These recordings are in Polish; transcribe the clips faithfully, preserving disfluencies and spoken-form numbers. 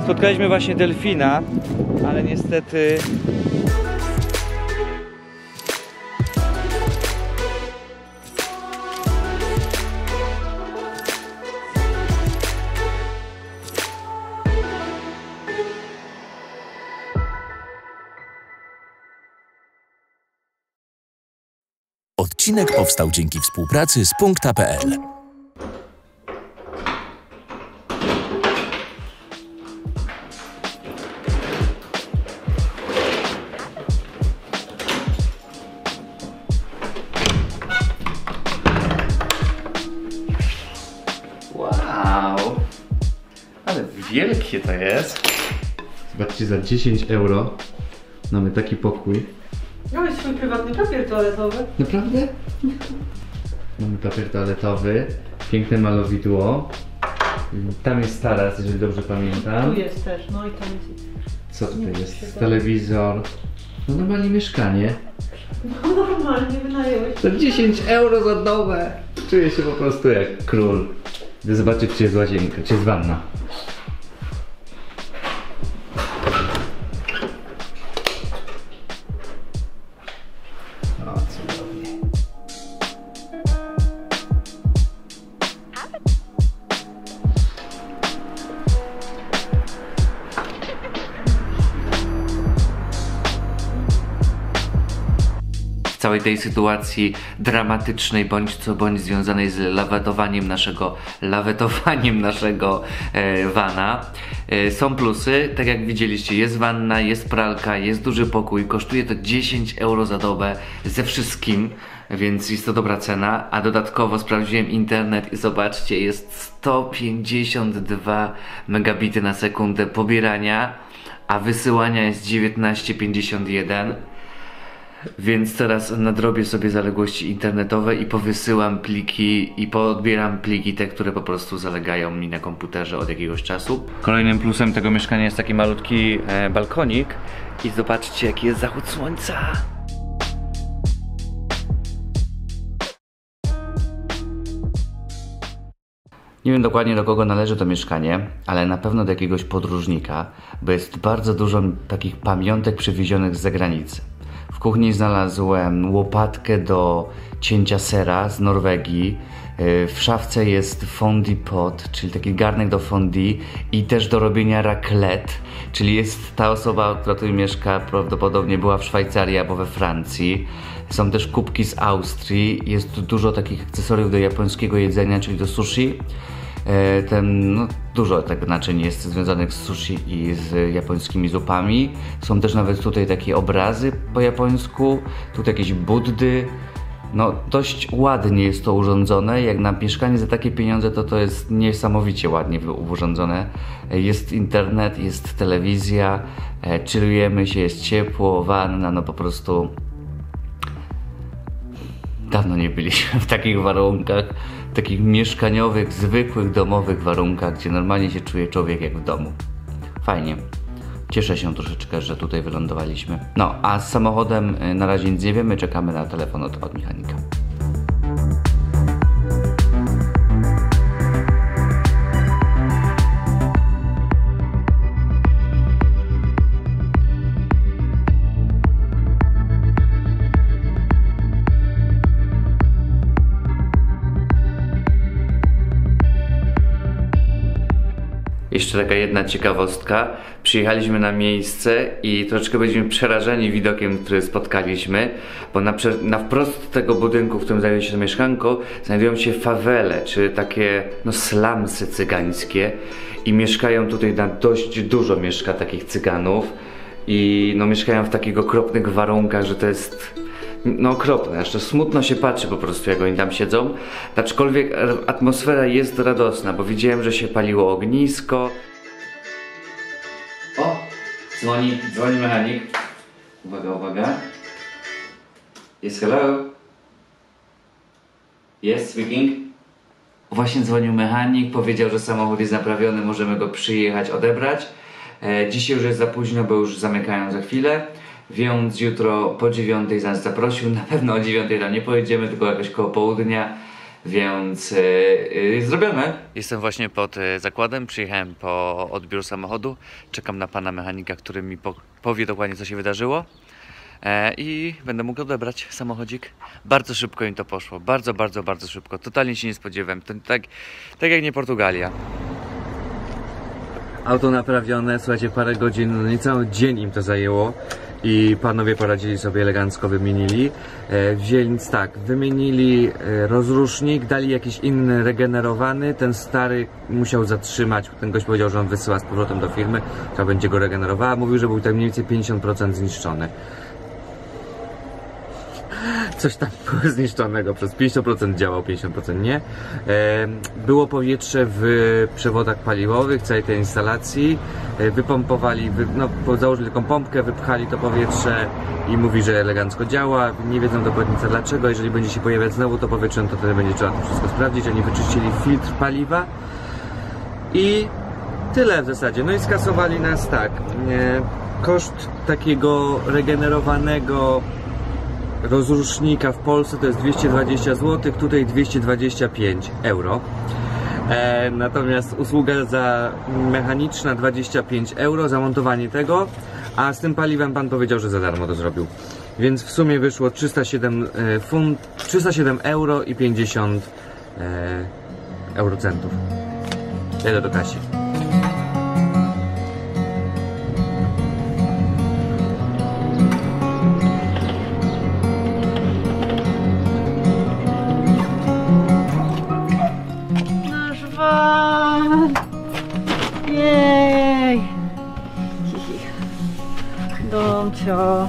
Spotkaliśmy właśnie delfina, ale niestety Odcinek powstał dzięki współpracy z Punkta kropka pe el. wow, ale wielkie to jest. Zobaczcie, za dziesięć euro mamy taki pokój. Miałeś swój prywatny papier toaletowy. Naprawdę? Mamy papier toaletowy, piękne malowidło. Tam jest taras, jeżeli dobrze pamiętam. Tu jest też, no i tam jest. Co tutaj jest? Telewizor. No normalnie mieszkanie. No normalnie wynająłeś. To dziesięć euro za dobę. Czuję się po prostu jak król. Idę zobaczyć, czy jest łazienka, czy jest wanna. O, cudownie. W całej tej sytuacji dramatycznej, bądź co bądź związanej z lawetowaniem naszego, lawetowaniem naszego e, vana. E, są plusy, tak jak widzieliście, jest wanna, jest pralka, jest duży pokój, kosztuje to dziesięć euro za dobę ze wszystkim, więc jest to dobra cena, a dodatkowo sprawdziłem internet i zobaczcie, jest sto pięćdziesiąt dwa megabity na sekundę pobierania, a wysyłania jest dziewiętnaście pięćdziesiąt jeden. Więc teraz nadrobię sobie zaległości internetowe i powysyłam pliki i poodbieram pliki te, które po prostu zalegają mi na komputerze od jakiegoś czasu. Kolejnym plusem tego mieszkania jest taki malutki e, balkonik i zobaczcie, jaki jest zachód słońca. Nie wiem dokładnie, do kogo należy to mieszkanie, ale na pewno do jakiegoś podróżnika, bo jest bardzo dużo takich pamiątek przywiezionych z zagranicy. W kuchni znalazłem łopatkę do cięcia sera z Norwegii. W szafce jest fondue pot, czyli taki garnek do fondue i też do robienia raclette, czyli jest ta osoba, która tu mieszka, prawdopodobnie była w Szwajcarii albo we Francji. Są też kubki z Austrii, jest dużo takich akcesoriów do japońskiego jedzenia, czyli do sushi. Ten, no, dużo tak naczyń jest związanych z sushi i z japońskimi zupami. Są też nawet tutaj takie obrazy po japońsku, tutaj jakieś Buddy. No dość ładnie jest to urządzone, jak na mieszkanie za takie pieniądze to to jest niesamowicie ładnie urządzone. Jest internet, jest telewizja, chillujemy się, jest ciepło, wanna, no po prostu dawno nie byliśmy w takich warunkach, takich mieszkaniowych, zwykłych, domowych warunkach, gdzie normalnie się czuje człowiek jak w domu. Fajnie. Cieszę się troszeczkę, że tutaj wylądowaliśmy. No, a z samochodem na razie nic nie wiemy, czekamy na telefon od, od mechanika. Jeszcze taka jedna ciekawostka. Przyjechaliśmy na miejsce i troszeczkę byliśmy przerażeni widokiem, który spotkaliśmy, bo na, na wprost tego budynku, w którym znajduje się to mieszkanko, znajdują się fawele, czy takie no slumsy cygańskie i mieszkają tutaj, na dość dużo mieszka takich cyganów i no mieszkają w takich okropnych warunkach, że to jest no okropne, aż to smutno się patrzy po prostu, jak oni tam siedzą. Aczkolwiek atmosfera jest radosna, bo widziałem, że się paliło ognisko. O! Dzwoni, dzwoni mechanik. Uwaga, uwaga. Yes, hello? Yes, speaking? Właśnie dzwonił mechanik, powiedział, że samochód jest naprawiony, możemy go przyjechać odebrać. E, dzisiaj już jest za późno, bo już zamykają za chwilę. Więc jutro po dziewiątej nas zaprosił, na pewno o dziewiątej tam nie pojedziemy, tylko jakoś koło południa. Więc yy, yy, zrobione. Jestem właśnie pod yy, zakładem, przyjechałem po odbiór samochodu. Czekam na pana mechanika, który mi po powie dokładnie, co się wydarzyło. E, I będę mógł odebrać samochodzik. Bardzo szybko im to poszło. Bardzo, bardzo, bardzo szybko. Totalnie się nie spodziewałem. To tak, tak jak nie Portugalia. Auto naprawione, słuchajcie, parę godzin, no niecały dzień im to zajęło. I panowie poradzili sobie elegancko, wymienili. E, więc tak, wymienili e, rozrusznik, dali jakiś inny, regenerowany. Ten stary musiał zatrzymać. Ten gość powiedział, że on wysyła z powrotem do firmy, która będzie go regenerowała. Mówił, że był tam mniej więcej pięćdziesiąt procent zniszczony. Coś tam było zniszczonego, przez pięćdziesiąt procent działał, pięćdziesiąt procent nie. E, było powietrze w przewodach paliwowych, całej tej instalacji. E, wypompowali, wy, no, założyli taką pompkę, wypchali to powietrze i mówi, że elegancko działa. Nie wiedzą dokładnie dlaczego. Jeżeli będzie się pojawiać znowu to powietrze, to wtedy będzie trzeba to wszystko sprawdzić. Oni wyczyścili filtr paliwa i tyle w zasadzie. No i skasowali nas tak. E, koszt takiego regenerowanego rozrusznika w Polsce to jest dwieście dwadzieścia złotych, tutaj dwieście dwadzieścia pięć euro. E, natomiast usługa za mechaniczna dwadzieścia pięć euro, zamontowanie tego, a z tym paliwem pan powiedział, że za darmo to zrobił. Więc w sumie wyszło trzysta siedem e, funt, trzysta siedem euro i pięćdziesiąt e, eurocentów. Jedę do kasi. Jej! Domcio.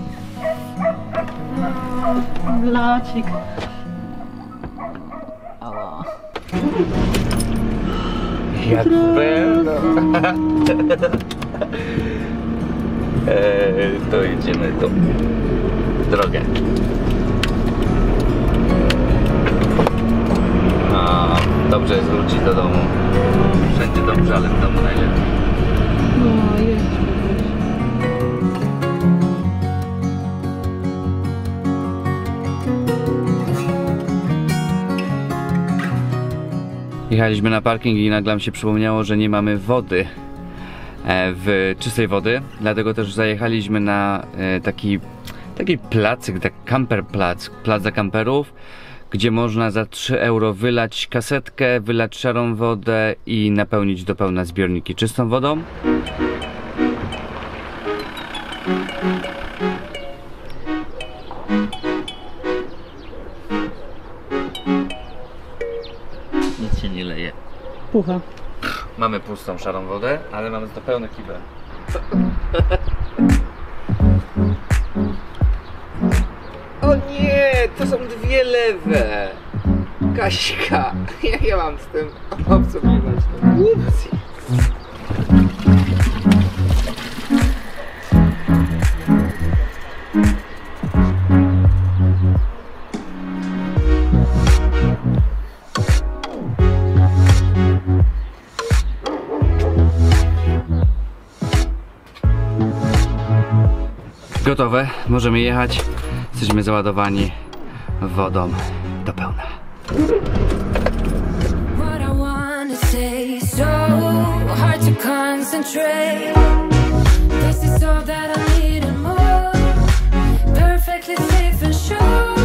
Blacik. Ała. Jak będą. eee, to idziemy tą drogę. A, dobrze jest wrócić do domu. Wszędzie dobrze, ale w domu najlepiej. No, jest. Jechaliśmy na parking i nagle mi się przypomniało, że nie mamy wody, w czystej wody, dlatego też zajechaliśmy na taki, taki placyk, tak camper plac, plac dla kamperów, gdzie można za trzy euro wylać kasetkę, wylać szarą wodę i napełnić do pełna zbiorniki czystą wodą. Nic się nie leje. Pucha. Mamy pustą szarą wodę, ale mamy to pełny kibel. O nie, to są dwie lewe. Kaśka, jak ja mam z tym obsługiwać to? Nic. Gotowe, możemy jechać. Jesteśmy załadowani wodą do pełna. What I wanna say, so hard to concentrate. This is all that I need and more. Perfectly safe and sure.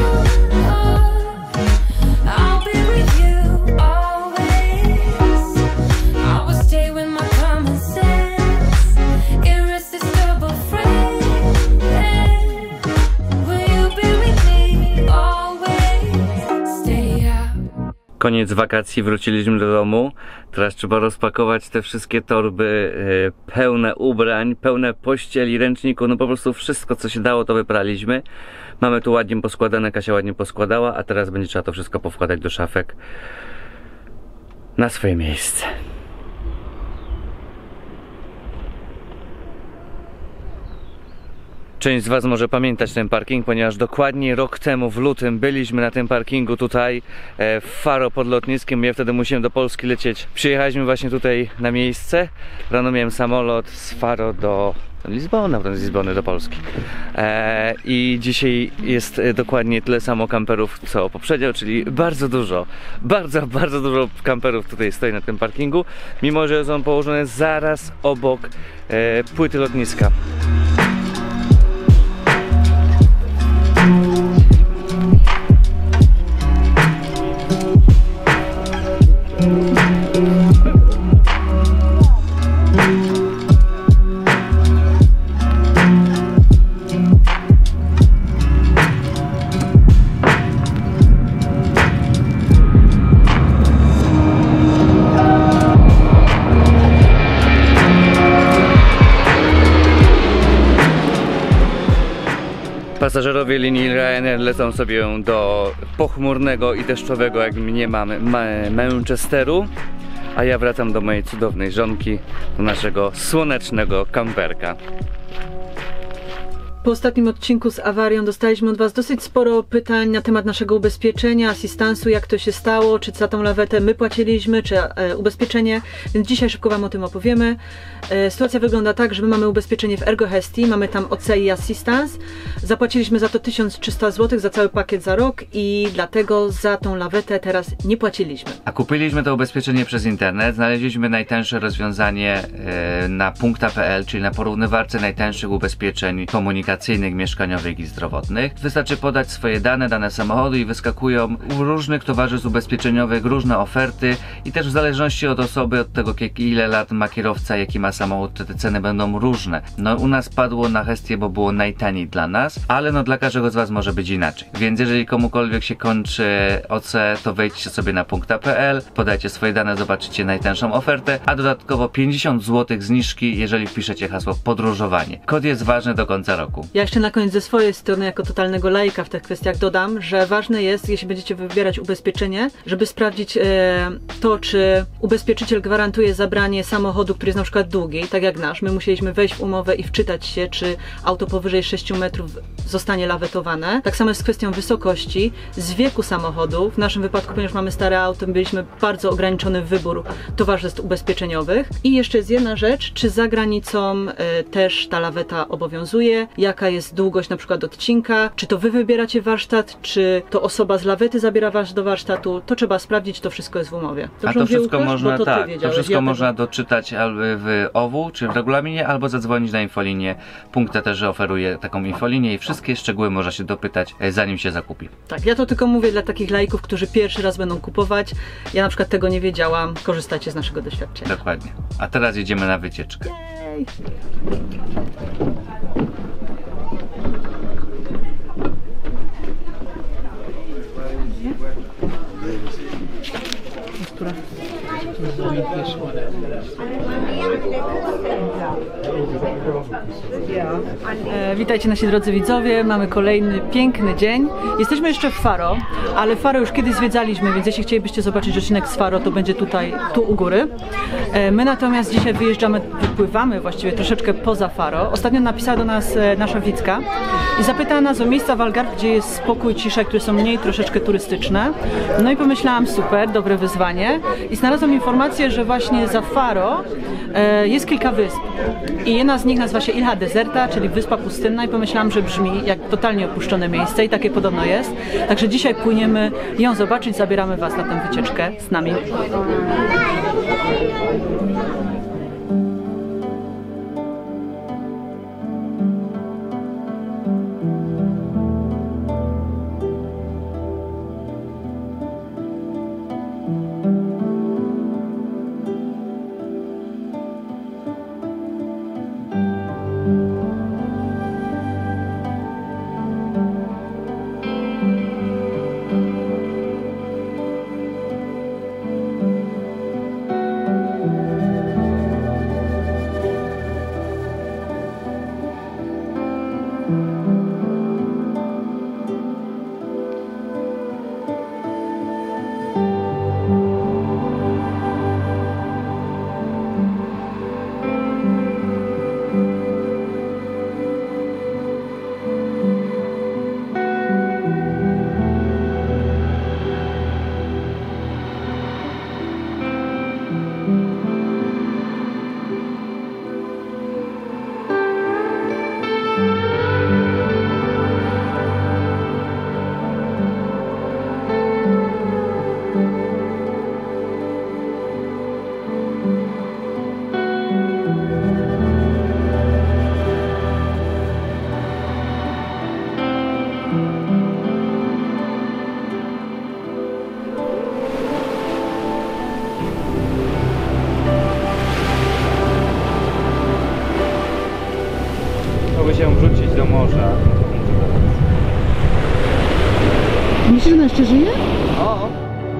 I'll be with you always. I will stay with my common sense. Irresistible friend. Will you be with me always? Stay out. Koniec wakacji, wróciliśmy do domu. Teraz trzeba rozpakować te wszystkie torby yy, pełne ubrań, pełne pościeli, ręczników, no po prostu wszystko co się dało to wypraliśmy. Mamy tu ładnie poskładane, Kasia ładnie poskładała, a teraz będzie trzeba to wszystko powkładać do szafek na swoje miejsce. Część z was może pamiętać ten parking, ponieważ dokładnie rok temu w lutym byliśmy na tym parkingu tutaj w Faro pod lotniskiem. Ja wtedy musiałem do Polski lecieć. Przyjechaliśmy właśnie tutaj na miejsce. Rano miałem samolot z Faro do Lizbona, potem z Lizbony do Polski. E, I dzisiaj jest dokładnie tyle samo kamperów co poprzednio, czyli bardzo dużo, bardzo, bardzo dużo kamperów tutaj stoi na tym parkingu, mimo że są położone zaraz obok e, płyty lotniska. Pasażerowie linii Ryanair lecą sobie do pochmurnego i deszczowego, jak mniemam, Manchesteru, a ja wracam do mojej cudownej żonki, do naszego słonecznego kamperka. Po ostatnim odcinku z awarią dostaliśmy od Was dosyć sporo pytań na temat naszego ubezpieczenia, asystansu, jak to się stało, czy za tą lawetę my płaciliśmy, czy e, ubezpieczenie, więc dzisiaj szybko Wam o tym opowiemy. E, sytuacja wygląda tak, że my mamy ubezpieczenie w Ergo Hestii, mamy tam O C i Assistance, zapłaciliśmy za to tysiąc trzysta złotych za cały pakiet za rok i dlatego za tą lawetę teraz nie płaciliśmy. A kupiliśmy to ubezpieczenie przez internet, znaleźliśmy najtańsze rozwiązanie e, na punkta kropka p l, czyli na porównywarce najtańszych ubezpieczeń komunikacyjnych, mieszkaniowych i zdrowotnych. Wystarczy podać swoje dane, dane samochodu i wyskakują u różnych towarzystw ubezpieczeniowych różne oferty i też w zależności od osoby, od tego ile lat ma kierowca, jaki ma samochód, te ceny będą różne. No u nas padło na Hestię, bo było najtaniej dla nas, ale no dla każdego z Was może być inaczej. Więc jeżeli komukolwiek się kończy O C, to wejdźcie sobie na punkta kropka p l, podajcie swoje dane, zobaczycie najtańszą ofertę, a dodatkowo pięćdziesiąt złotych zniżki, jeżeli wpiszecie hasło podróżowanie. Kod jest ważny do końca roku. Ja jeszcze na koniec ze swojej strony, jako totalnego laika w tych kwestiach dodam, że ważne jest, jeśli będziecie wybierać ubezpieczenie, żeby sprawdzić e, to, czy ubezpieczyciel gwarantuje zabranie samochodu, który jest na przykład długi, tak jak nasz. My musieliśmy wejść w umowę i wczytać się, czy auto powyżej sześciu metrów zostanie lawetowane. Tak samo jest z kwestią wysokości, z wieku samochodu. W naszym wypadku, ponieważ mamy stare auto, mieliśmy bardzo ograniczony wybór towarzystw ubezpieczeniowych. I jeszcze jest jedna rzecz, czy za granicą e, też ta laweta obowiązuje, jaka jest długość na przykład odcinka, czy to Wy wybieracie warsztat, czy to osoba z lawety zabiera Was do warsztatu, to trzeba sprawdzić, to wszystko jest w umowie. A to wszystko Łukasz, można, to tak, wiedziałeś, to wszystko ja można tego... doczytać albo w O W U, czy w regulaminie, albo zadzwonić na infolinię. Punkta też oferuje taką infolinię i wszystkie szczegóły można się dopytać, zanim się zakupi. Tak, ja to tylko mówię dla takich laików, którzy pierwszy raz będą kupować. Ja na przykład tego nie wiedziałam, korzystajcie z naszego doświadczenia. Dokładnie. A teraz jedziemy na wycieczkę. Jej. Która? E, witajcie nasi drodzy widzowie, mamy kolejny piękny dzień. Jesteśmy jeszcze w Faro, ale Faro już kiedyś zwiedzaliśmy, więc jeśli chcielibyście zobaczyć odcinek z Faro, to będzie tutaj, tu u góry. E, my natomiast dzisiaj wyjeżdżamy, wypływamy właściwie troszeczkę poza Faro. Ostatnio napisała do nas e, nasza Wicka i zapytała nas o miejsca w Algarve, gdzie jest spokój, cisza, które są mniej troszeczkę turystyczne. No i pomyślałam, super, dobre wyzwanie. I znalazłam informację, że właśnie za Faro e, jest kilka wysp. I jedna z nich nazywa się Ilha Deserta, czyli wyspa pustynna i pomyślałam, że brzmi jak totalnie opuszczone miejsce i takie podobno jest. Także dzisiaj płyniemy ją zobaczyć, zabieramy Was na tę wycieczkę z nami. Myślisz, że ona jeszcze żyje? O!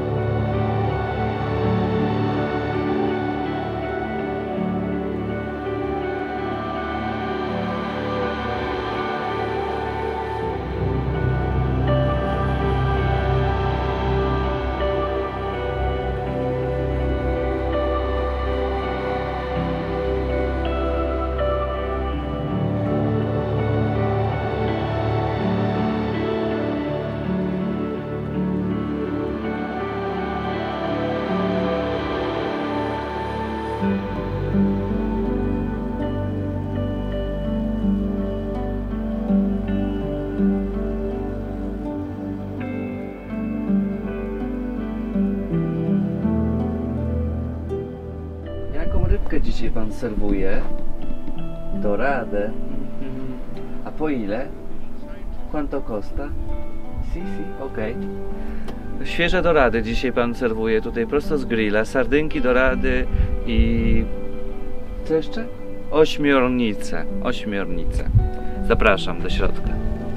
Jaką rybkę dzisiaj pan serwuje? Doradę. A po ile? Quanto costa? Si, si, okej. Okay. Świeże dorady dzisiaj pan serwuje tutaj prosto z grilla. Sardynki, dorady i... co jeszcze? Ośmiornice. Ośmiornice. Zapraszam do środka.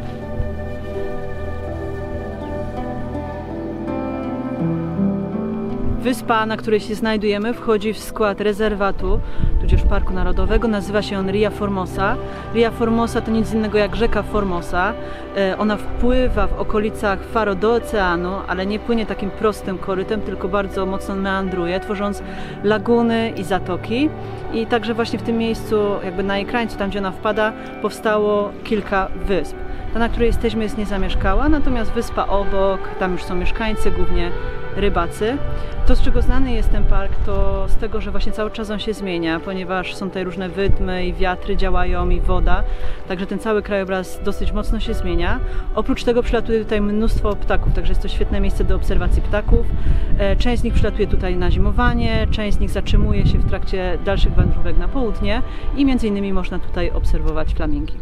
Wyspa, na której się znajdujemy, wchodzi w skład rezerwatu, tudzież Parku Narodowego. Nazywa się on Ria Formosa. Ria Formosa to nic innego jak rzeka Formosa. Ona wpływa w okolicach Faro do oceanu, ale nie płynie takim prostym korytem, tylko bardzo mocno meandruje, tworząc laguny i zatoki. I także właśnie w tym miejscu, jakby na jej krańcu, tam gdzie ona wpada, powstało kilka wysp. Ta, na której jesteśmy, jest niezamieszkała, natomiast wyspa obok, tam już są mieszkańcy, głównie rybacy. To, z czego znany jest ten park, to z tego, że właśnie cały czas on się zmienia, ponieważ są tutaj różne wydmy i wiatry działają i woda, także ten cały krajobraz dosyć mocno się zmienia. Oprócz tego przylatuje tutaj mnóstwo ptaków, także jest to świetne miejsce do obserwacji ptaków. Część z nich przylatuje tutaj na zimowanie, część z nich zatrzymuje się w trakcie dalszych wędrówek na południe i między innymi można tutaj obserwować flamingi.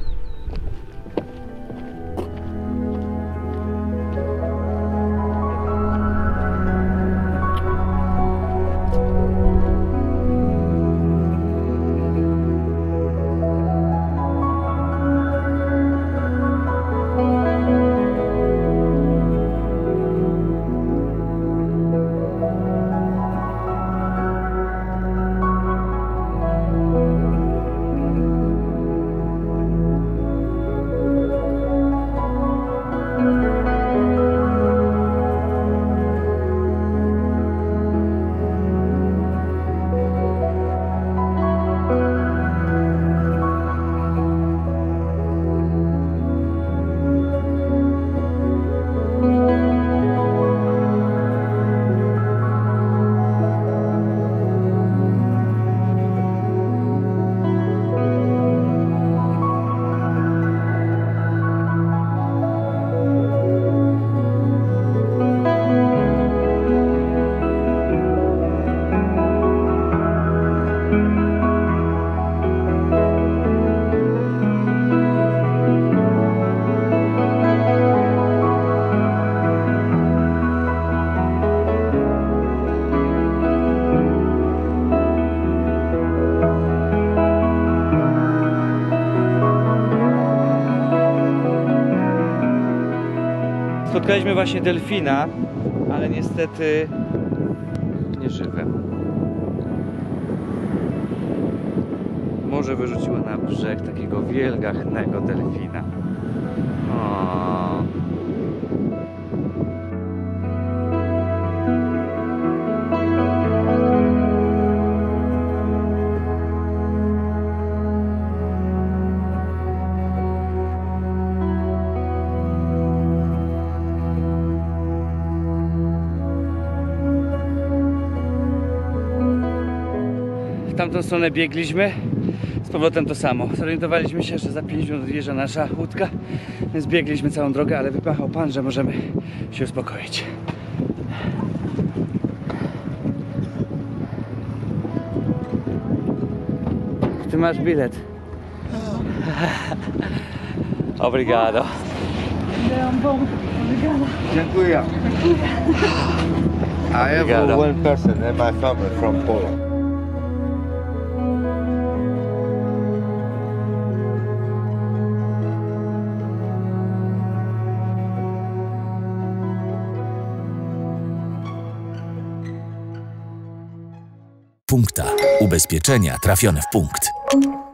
Spotkaliśmy właśnie delfina, ale niestety nieżywe. Morze wyrzuciło na brzeg takiego wielgachnego delfina. O. W tamtą stronę biegliśmy, z powrotem to samo. Zorientowaliśmy się, że za pięć minut odjeżdża nasza łódka, więc biegliśmy całą drogę, ale wypachał pan, że możemy się uspokoić. Ty masz bilet. Obrigado. Dziękuję. I have Obrigado. one person and my family from Poland. Punkta. Ubezpieczenia trafione w punkt.